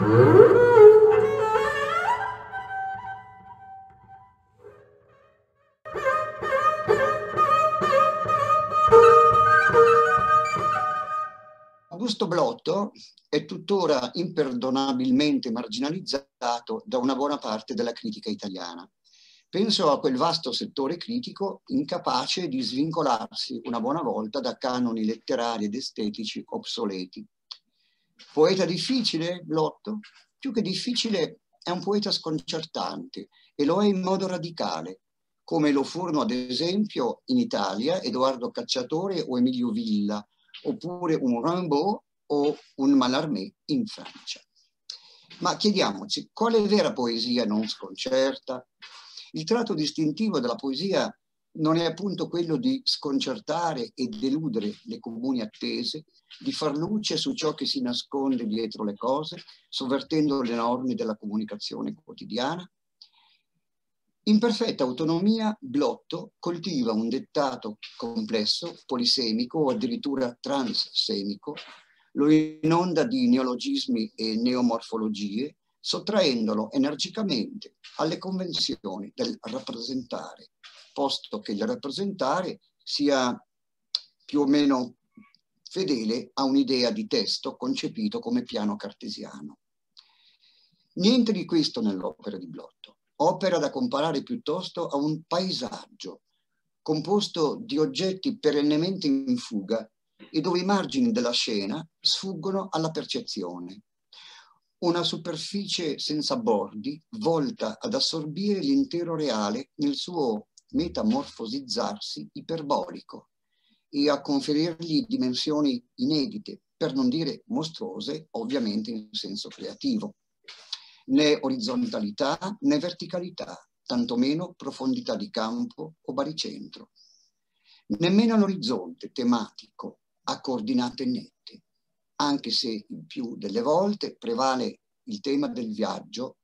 Augusto Blotto è tuttora imperdonabilmente marginalizzato da una buona parte della critica italiana. Penso a quel vasto settore critico incapace di svincolarsi una buona volta da canoni letterari ed estetici obsoleti. Poeta difficile, Blotto? Più che difficile è un poeta sconcertante e lo è in modo radicale, come lo furono ad esempio in Italia Edoardo Cacciatore o Emilio Villa, oppure un Rimbaud o un Mallarmé in Francia. Ma chiediamoci, quale vera poesia non sconcerta? Il tratto distintivo della poesia non è appunto quello di sconcertare e deludere le comuni attese, di far luce su ciò che si nasconde dietro le cose, sovvertendo le norme della comunicazione quotidiana? In perfetta autonomia, Blotto coltiva un dettato complesso, polisemico o addirittura transsemico, lo inonda di neologismi e neomorfologie, sottraendolo energicamente alle convenzioni del rappresentare, posto che il rappresentare sia più o meno fedele a un'idea di testo concepito come piano cartesiano. Niente di questo nell'opera di Blotto. Opera da comparare piuttosto a un paesaggio composto di oggetti perennemente in fuga e dove i margini della scena sfuggono alla percezione. Una superficie senza bordi volta ad assorbire l'intero reale nel suo metamorfosizzarsi iperbolico e a conferirgli dimensioni inedite, per non dire mostruose, ovviamente in senso creativo. Né orizzontalità né verticalità, tantomeno profondità di campo o baricentro. Nemmeno l'orizzonte tematico ha coordinate nette, anche se il più delle volte prevale il tema del viaggio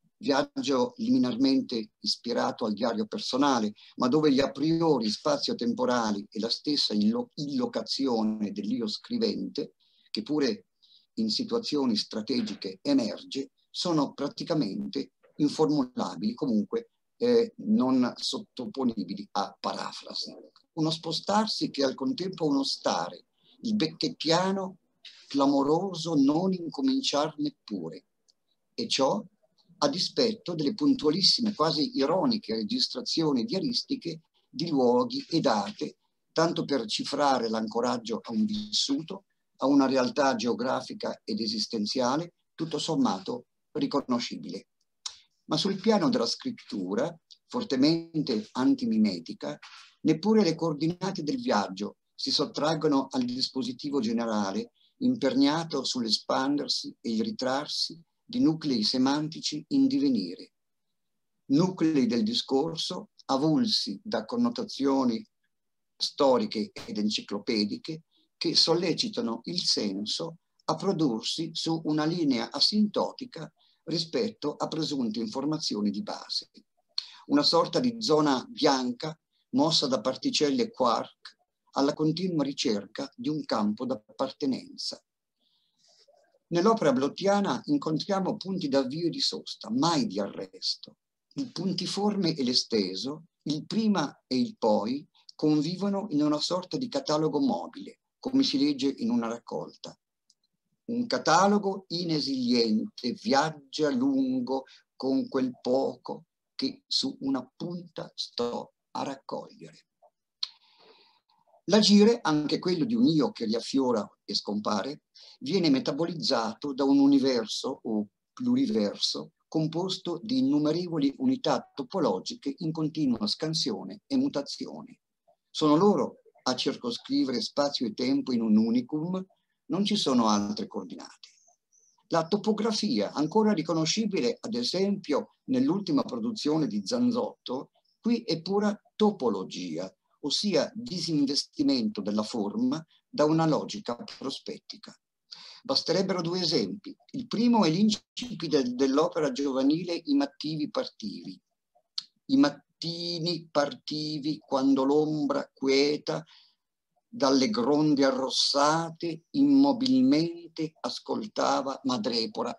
liminarmente ispirato al diario personale, ma dove gli a priori spazio-temporali e la stessa illocazione dell'io scrivente, che pure in situazioni strategiche emerge, sono praticamente informulabili, comunque non sottoponibili a parafrasi. Uno spostarsi che al contempo uno stare, il becchettiano clamoroso non incominciar neppure, e ciò a dispetto delle puntualissime, quasi ironiche registrazioni diaristiche di luoghi e date, tanto per cifrare l'ancoraggio a un vissuto, a una realtà geografica ed esistenziale, tutto sommato riconoscibile. Ma sul piano della scrittura, fortemente antimimetica, neppure le coordinate del viaggio si sottraggono al dispositivo generale imperniato sull'espandersi e il ritrarsi di nuclei semantici in divenire, nuclei del discorso avulsi da connotazioni storiche ed enciclopediche che sollecitano il senso a prodursi su una linea asintotica rispetto a presunte informazioni di base. Una sorta di zona bianca mossa da particelle quark alla continua ricerca di un campo d'appartenenza. Nell'opera blottiana incontriamo punti d'avvio e di sosta, mai di arresto. Il puntiforme e l'esteso, il prima e il poi, convivono in una sorta di catalogo mobile, come si legge in una raccolta. Un catalogo inesiliente viaggia lungo con quel poco che su una punta sto a raccogliere. L'agire, anche quello di un io che riaffiora e scompare, viene metabolizzato da un universo o pluriverso composto di innumerevoli unità topologiche in continua scansione e mutazione. Sono loro a circoscrivere spazio e tempo in un unicum, non ci sono altre coordinate. La topografia, ancora riconoscibile ad esempio nell'ultima produzione di Zanzotto, qui è pura topologia, ossia disinvestimento della forma da una logica prospettica. Basterebbero due esempi. Il primo è l'incipit dell'opera giovanile I Mattivi Partivi. I mattini partivi quando l'ombra quieta dalle gronde arrossate immobilmente ascoltava Madrepora,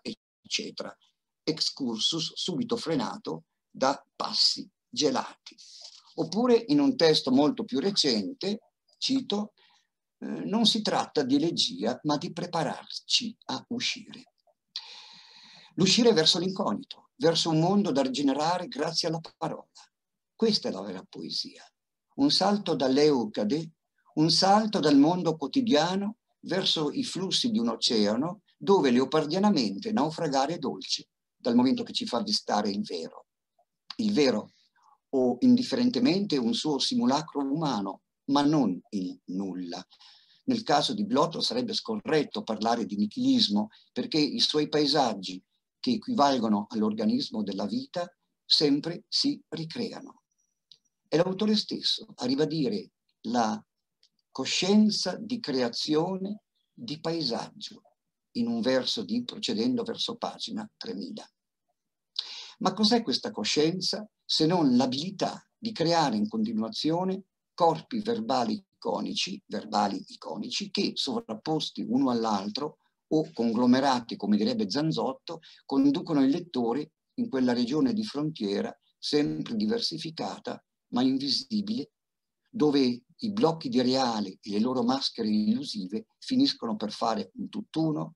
eccetera. Excursus subito frenato da passi gelati. Oppure in un testo molto più recente, cito, non si tratta di elegia, ma di prepararci a uscire. L'uscire verso l'incognito, verso un mondo da rigenerare grazie alla parola. Questa è la vera poesia. Un salto dall'Eucade, un salto dal mondo quotidiano verso i flussi di un oceano dove leopardianamente naufragare è dolce, dal momento che ci fa avvistare il vero. Il vero, o indifferentemente un suo simulacro umano, ma non il nulla. Nel caso di Blotto sarebbe scorretto parlare di nichilismo, perché i suoi paesaggi, che equivalgono all'organismo della vita, sempre si ricreano. È l'autore stesso a ribadire la coscienza di creazione di paesaggio in un verso di Procedendo verso pagina 3000. Ma cos'è questa coscienza se non l'abilità di creare in continuazione corpi verbali iconici che, sovrapposti uno all'altro o conglomerati, come direbbe Zanzotto, conducono il lettore in quella regione di frontiera sempre diversificata ma invisibile, dove i blocchi di reale e le loro maschere illusive finiscono per fare un tutt'uno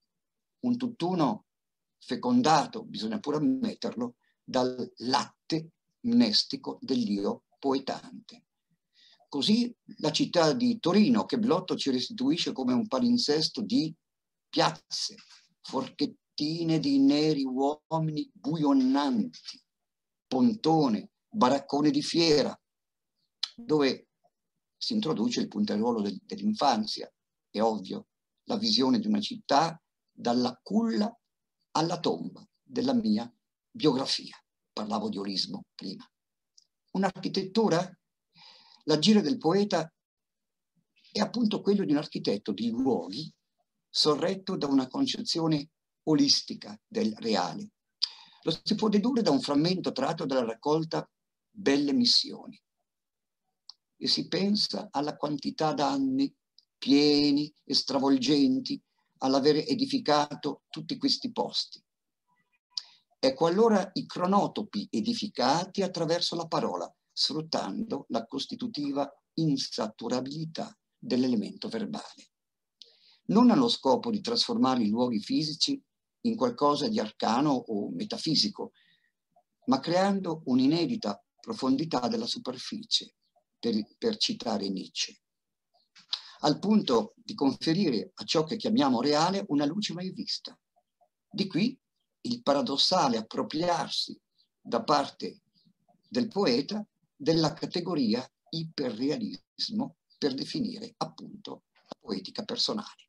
fecondato, bisogna pure ammetterlo, dal latte mnestico dell'io poetante. Così la città di Torino, che Blotto ci restituisce come un palinsesto di piazze, forchettine di neri uomini buionanti, pontone, baraccone di fiera, dove si introduce il punteruolo dell'infanzia, è ovvio, la visione di una città dalla culla alla tomba della mia biografia. Parlavo di olismo prima. Un'architettura? L'agire del poeta è appunto quello di un architetto di luoghi sorretto da una concezione olistica del reale. Lo si può dedurre da un frammento tratto dalla raccolta Belle Missioni. E si pensa alla quantità d'anni pieni e stravolgenti all'aver edificato tutti questi posti. Ecco allora i cronotopi edificati attraverso la parola, sfruttando la costitutiva insaturabilità dell'elemento verbale. Non allo scopo di trasformare i luoghi fisici in qualcosa di arcano o metafisico, ma creando un'inedita profondità della superficie, per citare Nietzsche, al punto di conferire a ciò che chiamiamo reale una luce mai vista. Di qui il paradossale appropriarsi da parte del poeta della categoria iperrealismo per definire appunto la poetica personale.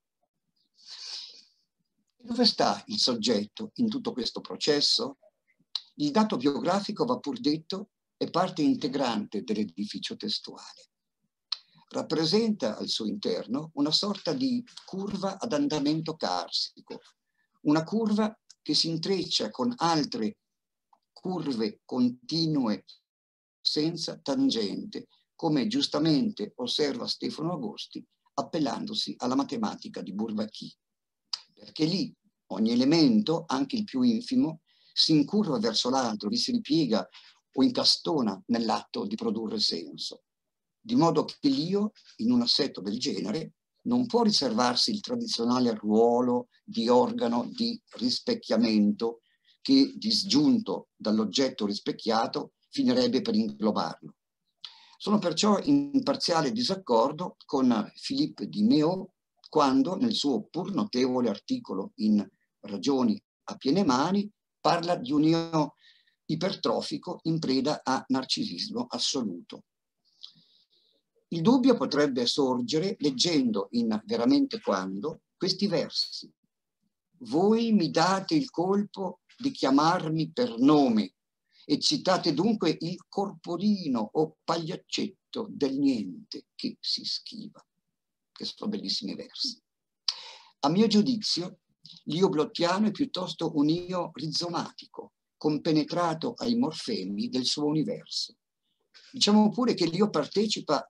Dove sta il soggetto in tutto questo processo? Il dato biografico, va pur detto, è parte integrante dell'edificio testuale. Rappresenta al suo interno una sorta di curva ad andamento carsico, una curva che si intreccia con altre curve continue senza tangente, come giustamente osserva Stefano Agosti appellandosi alla matematica di Bourbaki. Perché lì ogni elemento, anche il più infimo, si incurva verso l'altro, vi si ripiega o incastona nell'atto di produrre senso. Di modo che l'io, in un assetto del genere, non può riservarsi il tradizionale ruolo di organo di rispecchiamento che, disgiunto dall'oggetto rispecchiato, finirebbe per inglobarlo. Sono perciò in parziale disaccordo con Philippe Di Meo quando, nel suo pur notevole articolo in Ragioni a piene mani, parla di un io ipertrofico in preda a narcisismo assoluto. Il dubbio potrebbe sorgere leggendo in Veramente Quando questi versi. Voi mi date il colpo di chiamarmi per nome e citate dunque il corporino o pagliaccetto del niente che si schiva. Che sono bellissimi versi. A mio giudizio, l'io blottiano è piuttosto un io rizomatico, compenetrato ai morfemi del suo universo. Diciamo pure che l'io partecipa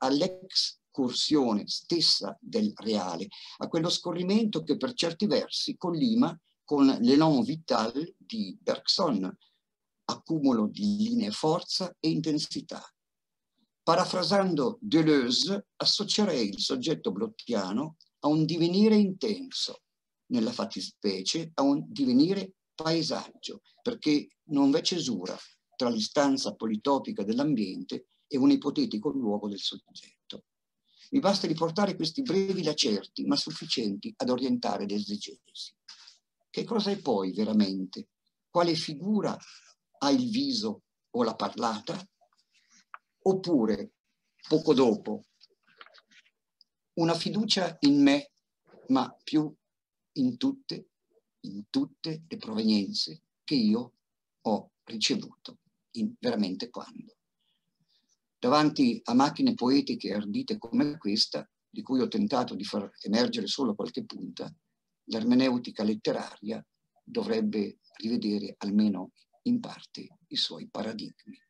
all'excursione stessa del reale, a quello scorrimento che per certi versi collima con l'élan vital di Bergson, accumulo di linee forza e intensità. Parafrasando Deleuze, associerei il soggetto blottiano a un divenire intenso, nella fattispecie a un divenire paesaggio, perché non v'è cesura tra l'istanza politopica dell'ambiente e un ipotetico luogo del soggetto. Mi basta riportare questi brevi lacerti, ma sufficienti ad orientare l'esegesi. Che cosa è poi veramente? Quale figura ha il viso o la parlata? Oppure, poco dopo, una fiducia in me, ma più in tutte le provenienze che io ho ricevuto, veramente quando. Davanti a macchine poetiche ardite come questa, di cui ho tentato di far emergere solo qualche punta, l'ermeneutica letteraria dovrebbe rivedere almeno in parte i suoi paradigmi.